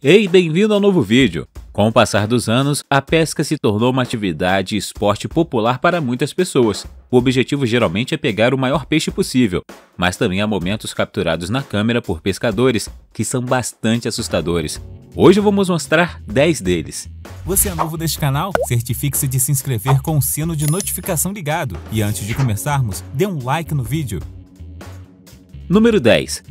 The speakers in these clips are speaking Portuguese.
Ei, bem-vindo ao novo vídeo! Com o passar dos anos, a pesca se tornou uma atividade e esporte popular para muitas pessoas. O objetivo geralmente é pegar o maior peixe possível, mas também há momentos capturados na câmera por pescadores que são bastante assustadores. Hoje vamos mostrar 10 deles. Você é novo neste canal? Certifique-se de se inscrever com o sino de notificação ligado. E antes de começarmos, dê um like no vídeo. Número 10.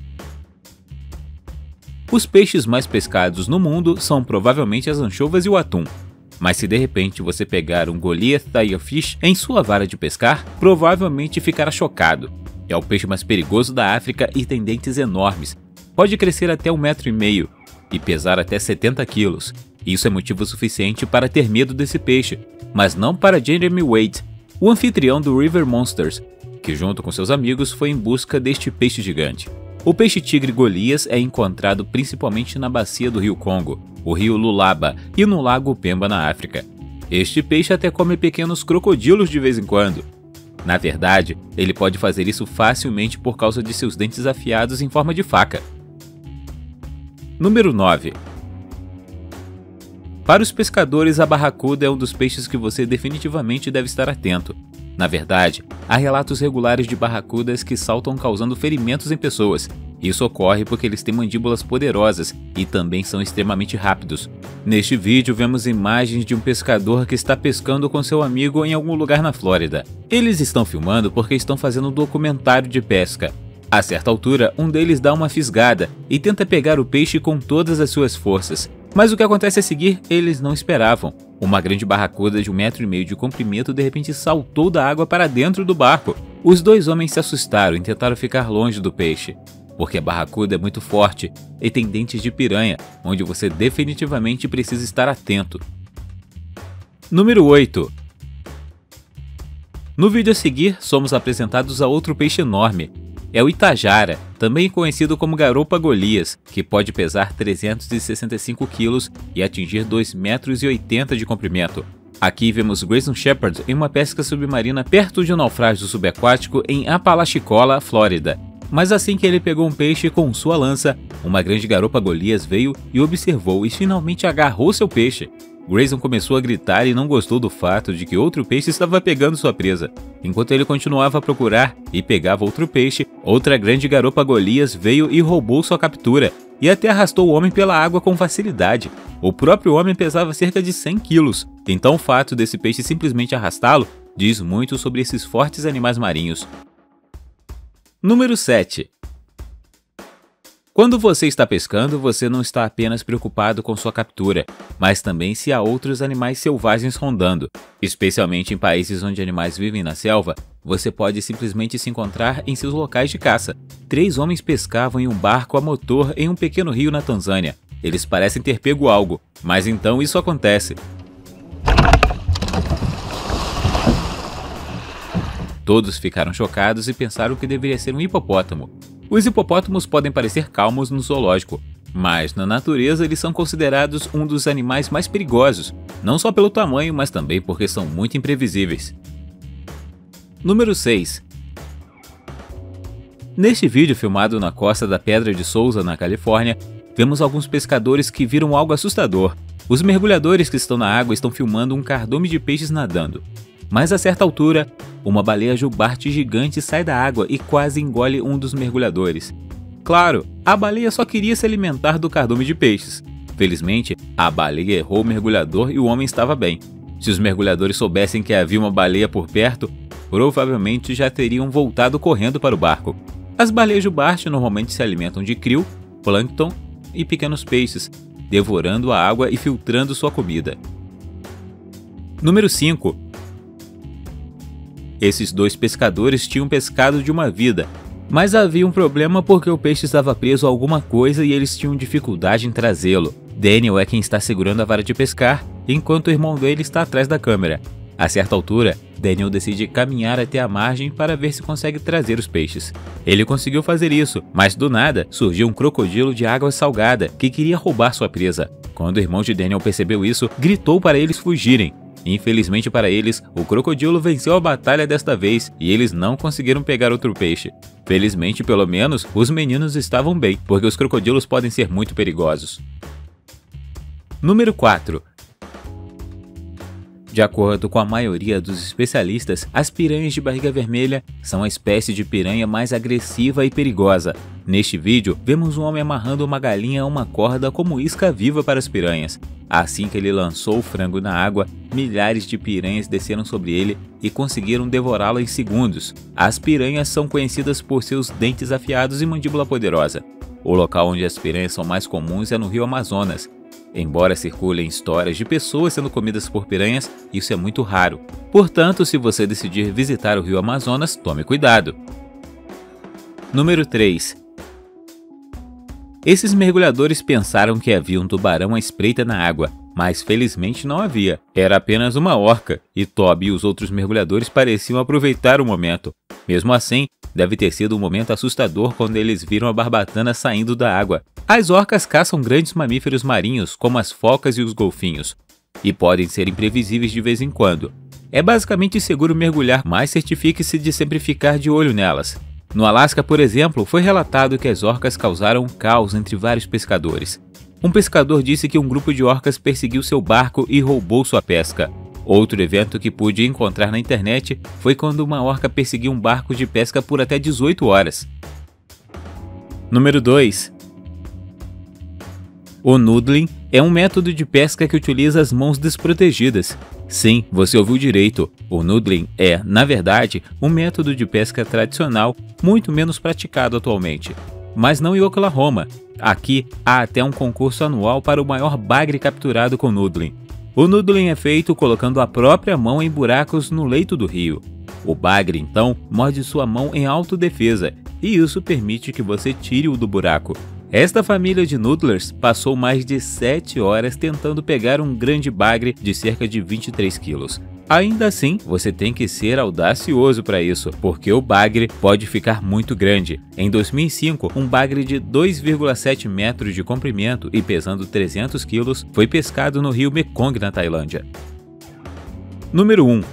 Os peixes mais pescados no mundo são provavelmente as anchovas e o atum. Mas se de repente você pegar um Goliath Tigerfish em sua vara de pescar, provavelmente ficará chocado. É o peixe mais perigoso da África e tem dentes enormes. Pode crescer até 1,5 m e pesar até 70 kg. Isso é motivo suficiente para ter medo desse peixe, mas não para Jeremy Wade, o anfitrião do River Monsters, que junto com seus amigos foi em busca deste peixe gigante. O peixe-tigre Golias é encontrado principalmente na bacia do rio Congo, o rio Lualaba e no lago Pemba na África. Este peixe até come pequenos crocodilos de vez em quando. Na verdade, ele pode fazer isso facilmente por causa de seus dentes afiados em forma de faca. Número 9. Para os pescadores, a barracuda é um dos peixes que você definitivamente deve estar atento. Na verdade, há relatos regulares de barracudas que saltam causando ferimentos em pessoas. Isso ocorre porque eles têm mandíbulas poderosas e também são extremamente rápidos. Neste vídeo vemos imagens de um pescador que está pescando com seu amigo em algum lugar na Flórida. Eles estão filmando porque estão fazendo um documentário de pesca. A certa altura, um deles dá uma fisgada e tenta pegar o peixe com todas as suas forças. Mas o que acontece a seguir, eles não esperavam. Uma grande barracuda de 1,5 m de comprimento de repente saltou da água para dentro do barco. Os dois homens se assustaram e tentaram ficar longe do peixe, porque a barracuda é muito forte e tem dentes de piranha, onde você definitivamente precisa estar atento. Número 8. No vídeo a seguir, somos apresentados a outro peixe enorme. É o Itajara, também conhecido como garopa Golias, que pode pesar 365 kg e atingir 2,80 m de comprimento. Aqui vemos Grayson Shepard em uma pesca submarina perto de um naufrágio subaquático em Apalachicola, Flórida. Mas assim que ele pegou um peixe com sua lança, uma grande garopa Golias veio e observou e finalmente agarrou seu peixe. Grayson começou a gritar e não gostou do fato de que outro peixe estava pegando sua presa. Enquanto ele continuava a procurar e pegava outro peixe, outra grande garopa Golias veio e roubou sua captura, e até arrastou o homem pela água com facilidade. O próprio homem pesava cerca de 100 kg, então o fato desse peixe simplesmente arrastá-lo diz muito sobre esses fortes animais marinhos. Número 7. Quando você está pescando, você não está apenas preocupado com sua captura, mas também se há outros animais selvagens rondando. Especialmente em países onde animais vivem na selva, você pode simplesmente se encontrar em seus locais de caça. 3 homens pescavam em um barco a motor em um pequeno rio na Tanzânia. Eles parecem ter pego algo, mas então isso acontece. Todos ficaram chocados e pensaram que deveria ser um hipopótamo. Os hipopótamos podem parecer calmos no zoológico, mas na natureza eles são considerados um dos animais mais perigosos, não só pelo tamanho, mas também porque são muito imprevisíveis. Número 6. Neste vídeo filmado na costa da Pedra de Souza, na Califórnia, vemos alguns pescadores que viram algo assustador. Os mergulhadores que estão na água estão filmando um cardume de peixes nadando. Mas a certa altura, uma baleia jubarte gigante sai da água e quase engole um dos mergulhadores. Claro, a baleia só queria se alimentar do cardume de peixes. Felizmente, a baleia errou o mergulhador e o homem estava bem. Se os mergulhadores soubessem que havia uma baleia por perto, provavelmente já teriam voltado correndo para o barco. As baleias jubarte normalmente se alimentam de krill, plâncton e pequenos peixes, devorando a água e filtrando sua comida. Número 5. Esses 2 pescadores tinham pescado de uma vida, mas havia um problema porque o peixe estava preso a alguma coisa e eles tinham dificuldade em trazê-lo. Daniel é quem está segurando a vara de pescar, enquanto o irmão dele está atrás da câmera. A certa altura, Daniel decide caminhar até a margem para ver se consegue trazer os peixes. Ele conseguiu fazer isso, mas do nada surgiu um crocodilo de água salgada que queria roubar sua presa. Quando o irmão de Daniel percebeu isso, gritou para eles fugirem. Infelizmente para eles, o crocodilo venceu a batalha desta vez e eles não conseguiram pegar outro peixe. Felizmente, pelo menos, os meninos estavam bem, porque os crocodilos podem ser muito perigosos. Número 4. De acordo com a maioria dos especialistas, as piranhas de barriga vermelha são a espécie de piranha mais agressiva e perigosa. Neste vídeo, vemos um homem amarrando uma galinha a uma corda como isca viva para as piranhas. Assim que ele lançou o frango na água, milhares de piranhas desceram sobre ele e conseguiram devorá-lo em segundos. As piranhas são conhecidas por seus dentes afiados e mandíbula poderosa. O local onde as piranhas são mais comuns é no rio Amazonas. Embora circulem histórias de pessoas sendo comidas por piranhas, isso é muito raro. Portanto, se você decidir visitar o rio Amazonas, tome cuidado. Número 3. Esses mergulhadores pensaram que havia um tubarão à espreita na água, mas felizmente não havia. Era apenas uma orca, e Toby e os outros mergulhadores pareciam aproveitar o momento. Mesmo assim, deve ter sido um momento assustador quando eles viram a barbatana saindo da água. As orcas caçam grandes mamíferos marinhos, como as focas e os golfinhos, e podem ser imprevisíveis de vez em quando. É basicamente seguro mergulhar, mas certifique-se de sempre ficar de olho nelas. No Alasca, por exemplo, foi relatado que as orcas causaram um caos entre vários pescadores. Um pescador disse que um grupo de orcas perseguiu seu barco e roubou sua pesca. Outro evento que pude encontrar na internet foi quando uma orca perseguiu um barco de pesca por até 18 horas. Número 2. O noodling é um método de pesca que utiliza as mãos desprotegidas. Sim, você ouviu direito. O noodling é, na verdade, um método de pesca tradicional muito menos praticado atualmente. Mas não em Oklahoma. Aqui há até um concurso anual para o maior bagre capturado com noodling. O noodling é feito colocando a própria mão em buracos no leito do rio. O bagre, então, morde sua mão em autodefesa, e isso permite que você tire-o do buraco. Esta família de noodlers passou mais de 7 horas tentando pegar um grande bagre de cerca de 23 quilos. Ainda assim, você tem que ser audacioso para isso, porque o bagre pode ficar muito grande. Em 2005, um bagre de 2,7 metros de comprimento e pesando 300 quilos foi pescado no rio Mekong, na Tailândia. Número 1.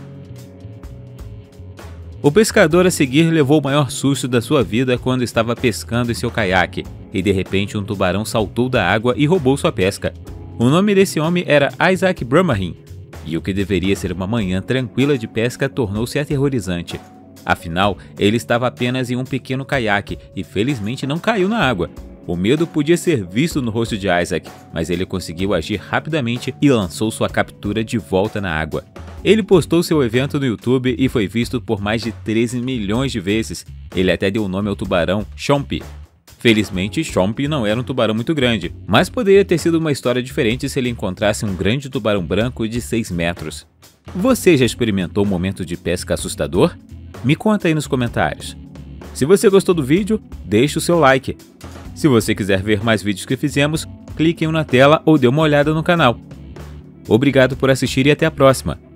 O pescador a seguir levou o maior susto da sua vida quando estava pescando em seu caiaque, e de repente um tubarão saltou da água e roubou sua pesca. O nome desse homem era Isaac Brahmahin, e o que deveria ser uma manhã tranquila de pesca tornou-se aterrorizante. Afinal, ele estava apenas em um pequeno caiaque e felizmente não caiu na água. O medo podia ser visto no rosto de Isaac, mas ele conseguiu agir rapidamente e lançou sua captura de volta na água. Ele postou seu evento no YouTube e foi visto por mais de 13 milhões de vezes. Ele até deu o nome ao tubarão Chompy. Felizmente, Chompy não era um tubarão muito grande, mas poderia ter sido uma história diferente se ele encontrasse um grande tubarão branco de 6 metros. Você já experimentou um momento de pesca assustador? Me conta aí nos comentários. Se você gostou do vídeo, deixe o seu like. Se você quiser ver mais vídeos que fizemos, clique em um na tela ou dê uma olhada no canal. Obrigado por assistir e até a próxima!